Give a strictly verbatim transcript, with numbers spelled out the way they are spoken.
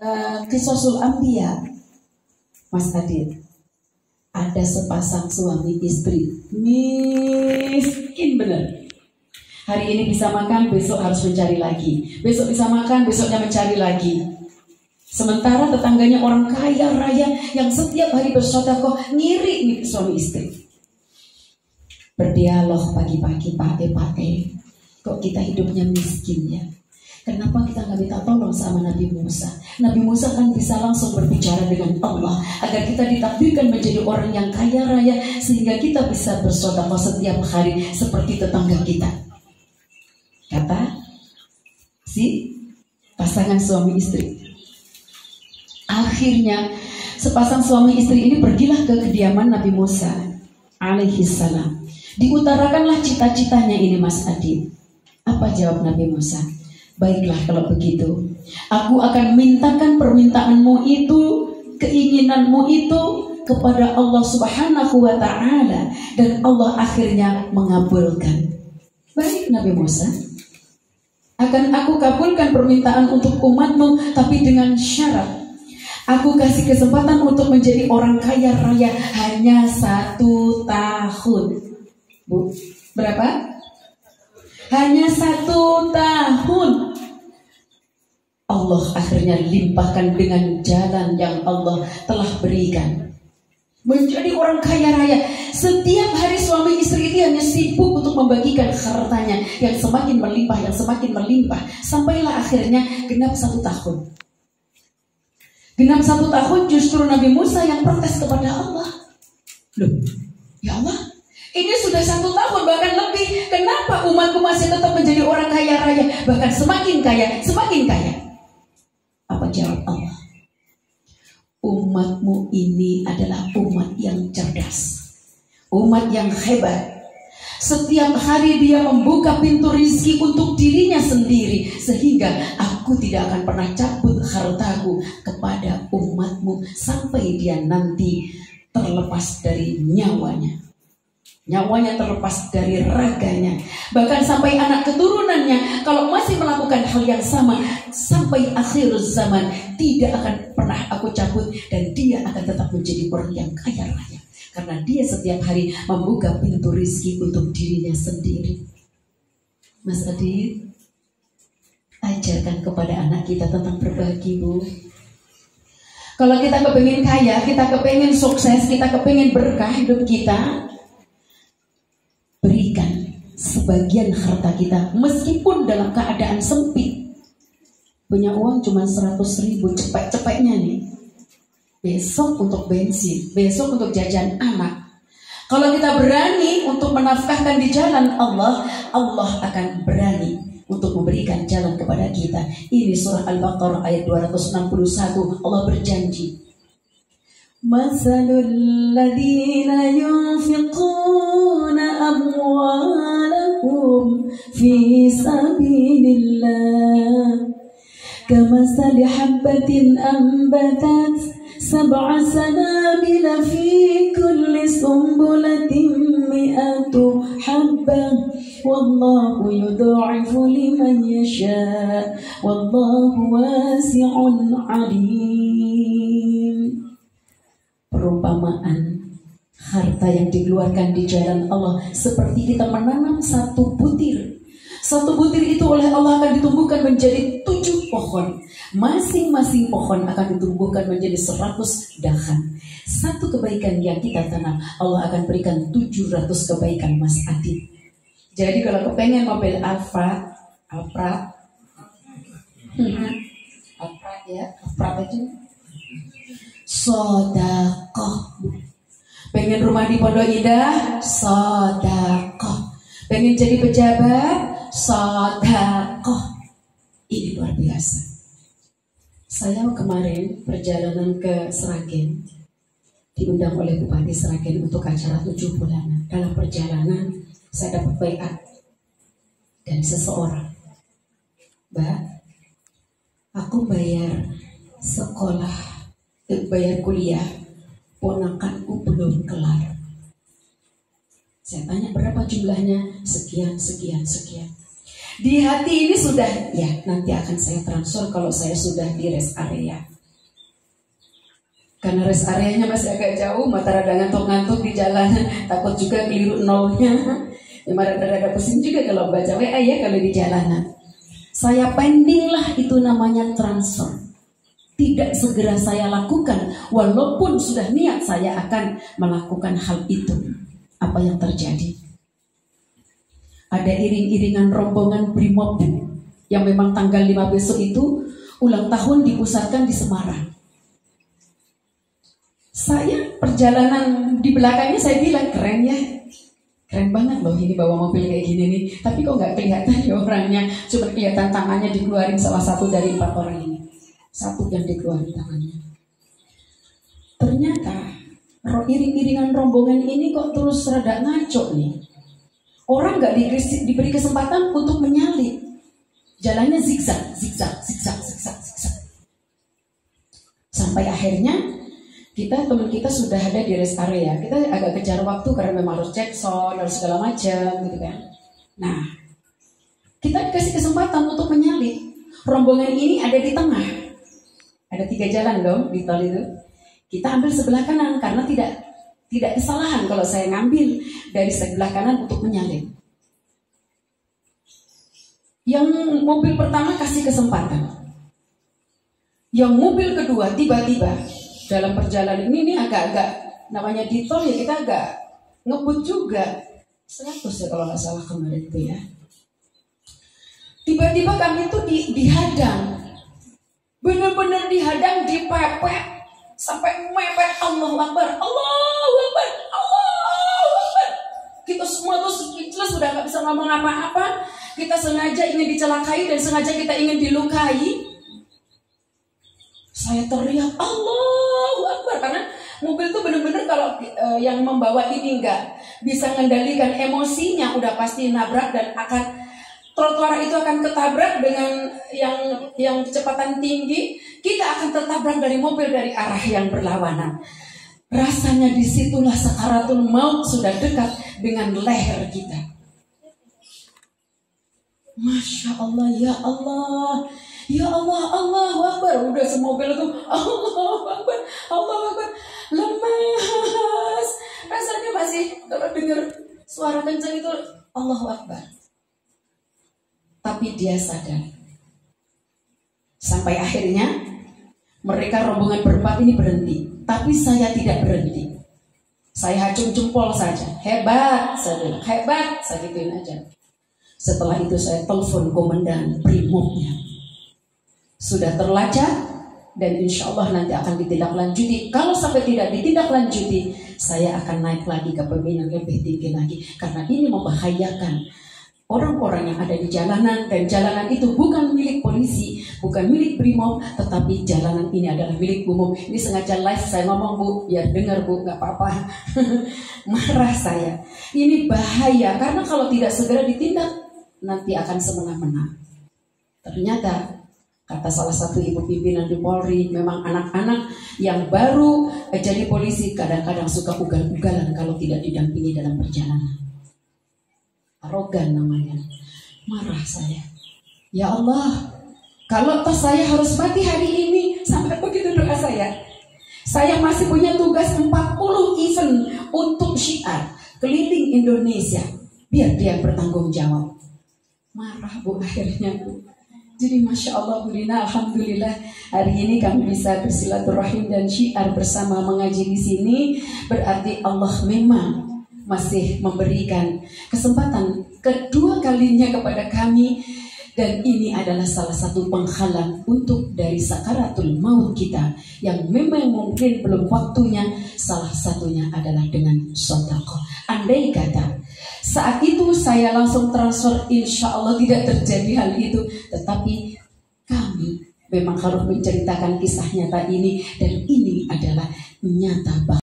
uh, Qisasul Anbiya, Mas Adit, ada sepasang suami istri miskin bener. Hari ini bisa makan, besok harus mencari lagi. Besok bisa makan, besoknya mencari lagi. Sementara tetangganya orang kaya raya yang setiap hari bersedekah, ngiri nih suami istri. Berdialog pagi-pagi, Pak E, Pak E, kok kita hidupnya miskin ya? Kenapa kita nggak minta tolong sama Nabi Musa? Nabi Musa kan bisa langsung berbicara dengan Allah agar kita ditakdirkan menjadi orang yang kaya raya sehingga kita bisa bersedekah setiap hari seperti tetangga kita. Kata si pasangan suami istri. Akhirnya sepasang suami istri ini pergilah ke kediaman Nabi Musa alaihi salam. Diutarakanlah cita-citanya ini, Mas Adit. Apa jawab Nabi Musa? Baiklah kalau begitu, aku akan mintakan permintaanmu itu, keinginanmu itu kepada Allah Subhanahu wa ta'ala, dan Allah akhirnya mengabulkan. Baik Nabi Musa, akan aku kabulkan permintaan untuk umatmu, tapi dengan syarat aku kasih kesempatan untuk menjadi orang kaya raya hanya satu tahun. Bu, berapa? Hanya satu tahun. Allah akhirnya limpahkan dengan jalan yang Allah telah berikan. Menjadi orang kaya raya. Setiap hari suami istri ini hanya sibuk untuk membagikan hartanya yang semakin melimpah, yang semakin melimpah. Sampailah akhirnya genap satu tahun. Genap satu tahun justru Nabi Musa yang protes kepada Allah. Loh, ya Allah, ini sudah satu tahun bahkan lebih. Kenapa umatku masih tetap menjadi orang kaya raya, bahkan semakin kaya, semakin kaya? Apa jawab Allah? Umatmu ini adalah umat yang cerdas, umat yang hebat. Setiap hari dia membuka pintu rizki untuk dirinya sendiri, sehingga aku tidak akan pernah cabut hartaku kepada umatmu sampai dia nanti terlepas dari nyawanya. Nyawanya terlepas dari raganya, bahkan sampai anak keturunannya kalau masih melakukan hal yang sama sampai akhir zaman tidak akan pernah aku cabut, dan dia akan tetap menjadi orang yang kaya raya karena dia setiap hari membuka pintu rizki untuk dirinya sendiri. Mas Adit, ajarkan kepada anak kita tentang berbagi, Bu. Kalau kita kepingin kaya, kita kepingin sukses, kita kepingin berkah hidup kita, berikan sebagian harta kita meskipun dalam keadaan sempit. Punya uang cuma seratus ribu, cepet-cepetnya nih, besok untuk bensin, besok untuk jajan anak. Kalau kita berani untuk menafkahkan di jalan Allah, Allah akan berani untuk memberikan jalan kepada kita. Ini surah Al-Baqarah ayat dua ratus enam puluh satu. Allah berjanji, Masalul ladhina yunfiquna amwalakum fi sabilillah kamasali habbatin ambatat sab'a sanabila fi kulli sumbulatin mi'atu habbah wallahu yudha'ifu liman yasha wallahu wasi'un alim. Perumpamaan harta yang dikeluarkan di jalan Allah seperti kita menanam satu butir. Satu butir itu oleh Allah akan ditumbuhkan menjadi tujuh pohon. Masing-masing pohon akan ditumbuhkan menjadi seratus dahan. Satu kebaikan yang kita tanam, Allah akan berikan tujuh ratus kebaikan, Mas Adit. Jadi kalau kepengen mobil Alfa, Alfa, Alfa ya, Alfa itu sodakoh. Pengen rumah di Pondok Indah, sodakoh. Pengen jadi pejabat, sodakoh. Ini luar biasa. Saya kemarin perjalanan ke Seragen, diundang oleh Bupati Seragen untuk acara tujuh bulanan. Dalam perjalanan saya dapat bayat dari seseorang. Mbak, aku bayar sekolah, bayar kuliah, ponakanku belum kelar. Saya tanya berapa jumlahnya, sekian, sekian, sekian. Di hati ini sudah, ya nanti akan saya transfer kalau saya sudah di rest area. Karena rest areanya masih agak jauh, mata rada ngantuk-ngantuk di jalanan, takut juga keliru nolnya. Ya rada-rada pusing juga kalau baca W A ya kalau di jalanan. Saya pending lah, itu namanya transfer. Tidak segera saya lakukan, walaupun sudah niat saya akan melakukan hal itu. Apa yang terjadi? Ada iring-iringan rombongan Brimob yang memang tanggal lima besok itu ulang tahun dipusatkan di Semarang. Saya perjalanan di belakangnya saya bilang keren ya, keren banget loh ini bawa mobil kayak gini nih. Tapi kok nggak kelihatan ya orangnya, cuma kelihatan tangannya dikeluarin salah satu dari empat orang ini, satu yang dikeluarin tangannya. Ternyata iring-iringan rombongan ini kok terus rada ngaco nih. Orang nggak di, diberi kesempatan untuk menyalip, jalannya zigzag, zigzag, zigzag, zigzag, zigzag. Sampai akhirnya kita teman kita sudah ada di rest area. Kita agak kejar waktu karena memang harus cek sound, harus segala macam gitu kan. Nah, kita dikasih kesempatan untuk menyalip. Rombongan ini ada di tengah. Ada tiga jalan dong di tol itu. Kita ambil sebelah kanan karena tidak tidak kesalahan kalau saya ngambil dari sebelah kanan untuk menyalip. Yang mobil pertama kasih kesempatan. Yang mobil kedua tiba-tiba dalam perjalanan ini nih agak-agak namanya di tol ya, kita agak ngebut juga seratus ya kalau nggak salah kemarin itu ya. Tiba-tiba kami tuh di, dihadang, bener-bener dihadang, dipepet sampai mepet. Allahu Akbar, Allahu Akbar, Allahu Akbar. Kita semua tuh speechless, sudah nggak bisa ngomong apa-apa. Kita sengaja ingin dicelakai dan sengaja kita ingin dilukai. Saya teriak Allahu Akbar karena mobil itu benar-benar kalau e, yang membawa ini enggak bisa mengendalikan emosinya, udah pasti nabrak dan akan trotoar itu akan ketabrak dengan yang yang kecepatan tinggi. Kita akan tertabrak dari mobil dari arah yang berlawanan. Rasanya disitulah sakaratul maut sudah dekat dengan leher kita. Masya Allah, ya Allah. Ya Allah, Allahu Akbar. Udah semobil itu Allahu Akbar, Allahu Akbar. Lemas. Rasanya masih kalau dengar suara kencang itu Allahu Akbar. Tapi dia sadar. Sampai akhirnya mereka rombongan berempat ini berhenti. Tapi saya tidak berhenti. Saya acung jempol saja. Hebat, saya bilang. Hebat, saya gituin aja. Setelah itu saya telepon komandan Brimobnya. Sudah terlacak dan insya Allah nanti akan ditindaklanjuti. Kalau sampai tidak ditindaklanjuti, saya akan naik lagi ke pembinaan lebih tinggi lagi. Karena ini membahayakan orang-orang yang ada di jalanan. Dan jalanan itu bukan milik polisi, bukan milik Brimob, tetapi jalanan ini adalah milik umum. Ini sengaja live saya ngomong Bu, biar dengar Bu, gak apa-apa. Marah saya. Ini bahaya karena kalau tidak segera ditindak, nanti akan semena-mena. Ternyata kata salah satu ibu pimpinan di Polri, memang anak-anak yang baru jadi polisi kadang-kadang suka ugal-ugalan kalau tidak didampingi dalam perjalanan. Arogan namanya. Marah saya. Ya Allah, kalau toh saya harus mati hari ini, sampai begitu doa saya. Saya masih punya tugas empat puluh event untuk syiar keliling Indonesia. Biar dia bertanggung jawab. Marah Bu akhirnya Bu. Jadi Masya Allah Bu Lina, Alhamdulillah hari ini kami bisa bersilaturahim dan syiar bersama mengaji di sini. Berarti Allah memang masih memberikan kesempatan kedua kalinya kepada kami. Dan ini adalah salah satu penghalang untuk dari sakaratul maut kita yang memang mungkin belum waktunya. Salah satunya adalah dengan sedekah. Andai kata saat itu saya langsung transfer, insya Allah tidak terjadi hal itu. Tetapi kami memang harus menceritakan kisah nyata ini. Dan ini adalah nyata.